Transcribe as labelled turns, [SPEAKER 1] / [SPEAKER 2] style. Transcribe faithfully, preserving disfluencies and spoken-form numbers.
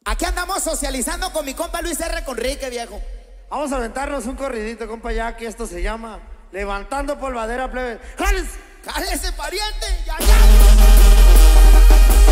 [SPEAKER 1] Aquí andamos socializando con mi compa Luis R. Conrique, viejo.
[SPEAKER 2] Vamos a aventarnos un corridito, compa, ya que esto se llama Levantando Polvadera, plebe. ¡Jales!
[SPEAKER 1] ¡Jálese, pariente! ¡Ya, ya!